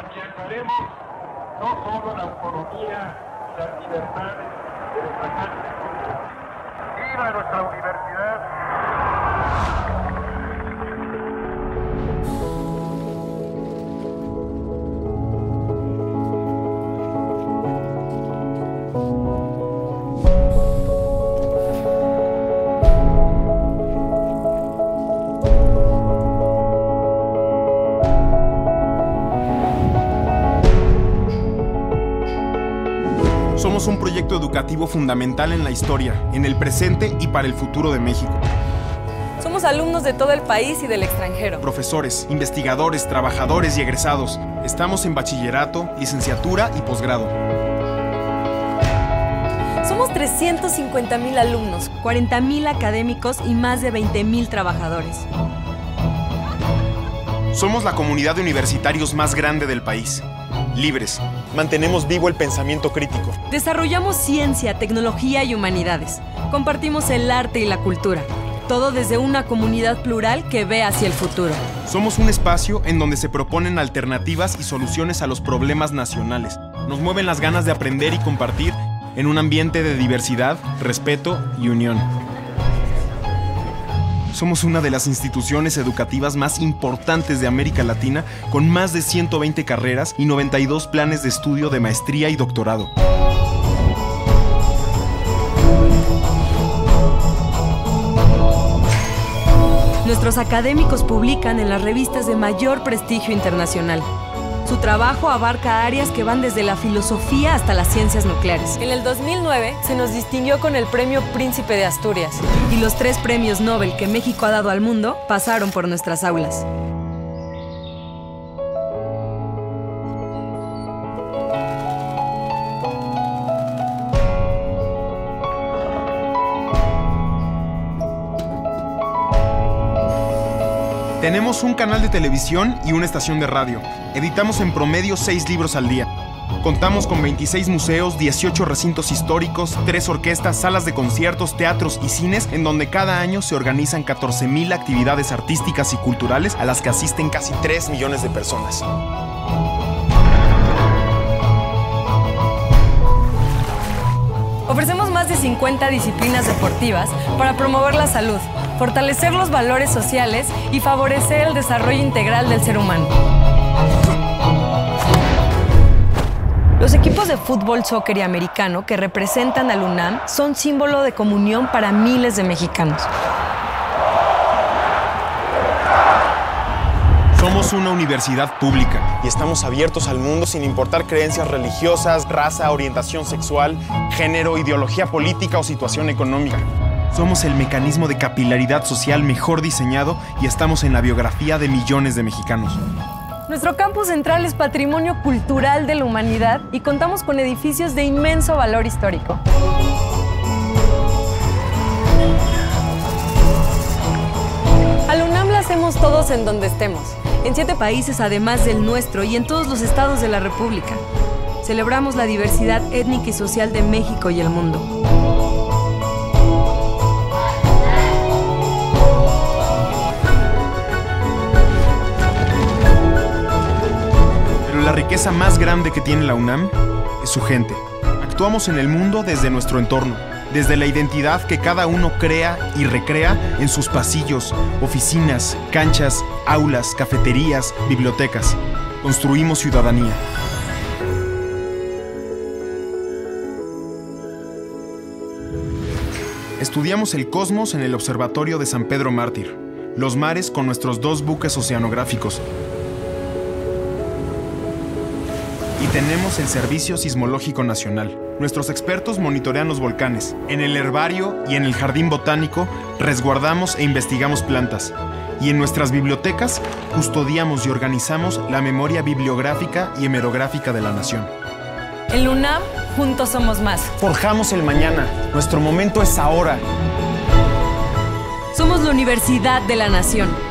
afianzaremos no solo la autonomía y las libertades de nuestra gente. ¡Viva nuestra universidad! Somos un proyecto educativo fundamental en la historia, en el presente y para el futuro de México. Somos alumnos de todo el país y del extranjero. Profesores, investigadores, trabajadores y egresados. Estamos en bachillerato, licenciatura y posgrado. Somos 350,000 alumnos, 40,000 académicos y más de 20,000 trabajadores. Somos la comunidad de universitarios más grande del país. Libres. Mantenemos vivo el pensamiento crítico. Desarrollamos ciencia, tecnología y humanidades. Compartimos el arte y la cultura. Todo desde una comunidad plural que ve hacia el futuro. Somos un espacio en donde se proponen alternativas y soluciones a los problemas nacionales. Nos mueven las ganas de aprender y compartir en un ambiente de diversidad, respeto y unión. Somos una de las instituciones educativas más importantes de América Latina, con más de 120 carreras y 92 planes de estudio de maestría y doctorado. Nuestros académicos publican en las revistas de mayor prestigio internacional. Su trabajo abarca áreas que van desde la filosofía hasta las ciencias nucleares. En el 2009 se nos distinguió con el Premio Príncipe de Asturias. Y los 3 premios Nobel que México ha dado al mundo pasaron por nuestras aulas. Tenemos un canal de televisión y una estación de radio. Editamos en promedio 6 libros al día. Contamos con 26 museos, 18 recintos históricos, 3 orquestas, salas de conciertos, teatros y cines, en donde cada año se organizan 14,000 actividades artísticas y culturales a las que asisten casi 3 millones de personas. Ofrecemos más de 50 disciplinas deportivas para promover la salud, fortalecer los valores sociales y favorecer el desarrollo integral del ser humano. Los equipos de fútbol, soccer y americano que representan al UNAM son símbolo de comunión para miles de mexicanos. Somos una universidad pública y estamos abiertos al mundo sin importar creencias religiosas, raza, orientación sexual, género, ideología política o situación económica. Somos el mecanismo de capilaridad social mejor diseñado y estamos en la biografía de millones de mexicanos. Nuestro campus central es patrimonio cultural de la humanidad y contamos con edificios de inmenso valor histórico. Al UNAM la hacemos todos en donde estemos, en 7 países además del nuestro y en todos los estados de la República. Celebramos la diversidad étnica y social de México y el mundo. La riqueza más grande que tiene la UNAM es su gente. Actuamos en el mundo desde nuestro entorno, desde la identidad que cada uno crea y recrea en sus pasillos, oficinas, canchas, aulas, cafeterías, bibliotecas. Construimos ciudadanía. Estudiamos el cosmos en el Observatorio de San Pedro Mártir, los mares con nuestros 2 buques oceanográficos. Y tenemos el Servicio Sismológico Nacional. Nuestros expertos monitorean los volcanes. En el herbario y en el jardín botánico resguardamos e investigamos plantas. Y en nuestras bibliotecas custodiamos y organizamos la memoria bibliográfica y hemerográfica de la nación. En la UNAM, juntos somos más. Forjamos el mañana. Nuestro momento es ahora. Somos la Universidad de la Nación.